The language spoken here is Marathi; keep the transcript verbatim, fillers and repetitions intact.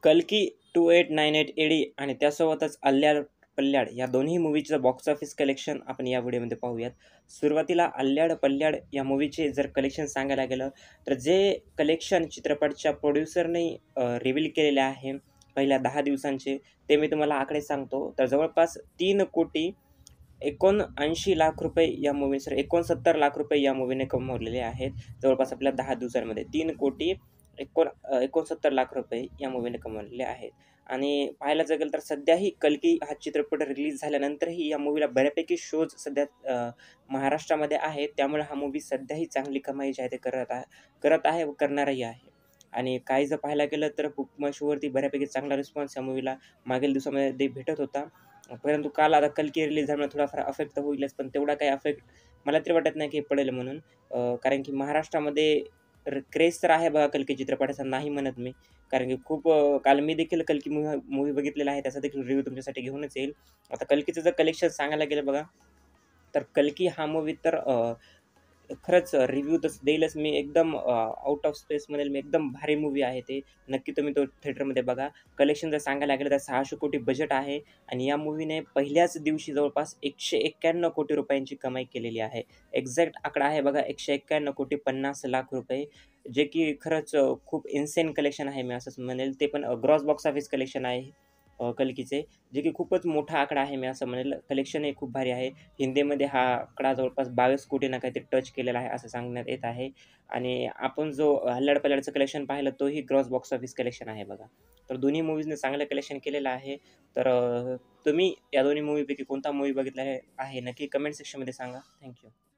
कल्की two eight nine eight AD आणि त्यासोबतच अल्ल्याड पल्ल्याड या दोन्ही मूव्हीचं बॉक्स ऑफिस कलेक्शन आपण या व्हिडिओमध्ये पाहूयात. सुरुवातीला अल्ल्याड पल्ल्याड या मूव्हीचे जर कलेक्शन सांगायला गेलं तर जे कलेक्शन चित्रपटच्या प्रोड्युसरने रिव्हील केलेले आहे पहिल्या दहा दिवसांचे, ते मी तुम्हाला आकडे सांगतो. तर जवळपास तीन कोटी एकोणऐंशी लाख रुपये या मूव्ही सॉरी एकोणसत्तर लाख रुपये या मूव्हीने कमवलेले आहेत. जवळपास आपल्या दहा दिवसांमध्ये तीन कोटी एकोण एकोणसत्तर लाख रुपये या मूव्हीने कमवलेले आहेत. आणि पाहायला जर गेलं तर सध्याही कल्की हा चित्रपट रिलीज झाल्यानंतरही या मूव्हीला बऱ्यापैकी शोज सध्या अ, महाराष्ट्रामध्ये आहेत. त्यामुळे हा मूव्ही सध्याही चांगली कमाई जी आहे ते करत आहे करत आहे व करणारही आहे. आणि काही जर पाहायला गेलं तर बुक माय शोवरती बऱ्यापैकी चांगला रिस्पॉन्स या मूव्हीला मागील दिवसामध्ये भेटत होता. परंतु काल आता कल्की रिलीज झाल्यामुळे थोडाफार अफेक्ट तर होईलच, पण तेवढा काही अफेक्ट मला तरी वाटत नाही की पडेल म्हणून. अ, कारण की महाराष्ट्रामध्ये र क्रेज तर आहे बघा कल्की चित्रपटाचा, नाही म्हणत मी. कारण की खूप अ, काल मी देखील कल्की मूव्ही मूव्ही बघितलेला आहे. त्याचा देखील रिव्ह्यू तुमच्यासाठी घेऊनच येईल. आता कल्कीचं जर कलेक्शन सांगायला गेलं बघा, तर कल्की हा मूव्ही तर अ, खरंच रिव्ह्यू तसं देईलच मी. एकदम आउट ऑफ स्पेस म्हणेल मी. एकदम भारी मूव्ही आहे ते. नक्की तुम्ही तो थिएटरमध्ये बघा. कलेक्शन जर सांगायला गेलं तर सहाशे कोटी बजेट आहे आणि या मूव्हीने पहिल्याच दिवशी जवळपास एकशे एक्क्याण्णव कोटी रुपयांची कमाई केलेली आहे. एक्झॅक्ट आकडा आहे बघा एकशे एक्क्याण्णव कोटी पन्नास लाख रुपये, जे की खरंच अ, खूप इन्सेन कलेक्शन आहे मी असंच म्हणेल. ते पण ग्रॉस बॉक्स ऑफिस कलेक्शन आहे अ, कल्कीचे, जे की खूपच मोठा आकडा आहे मी असं म्हणेल. कलेक्शनही खूप भारी आहे. हिंदीमध्ये हा आकडा जवळपास बावीस कोटींना काहीतरी टच केलेला आहे असं सांगण्यात येत आहे. आणि आपण जो अल्ल्याड पल्ल्याडचं कलेक्शन पाहिलं तोही ग्रॉस बॉक्स ऑफिस कलेक्शन आहे बघा. तर दोन्ही मूव्हीजने चांगलं कलेक्शन केलेलं आहे. तर अ, तुम्ही या दोन्ही मूव्हीपैकी कोणता मूव्ही बघितला आहे आहे नक्की कमेंट सेक्शनमध्ये सांगा. Thank you.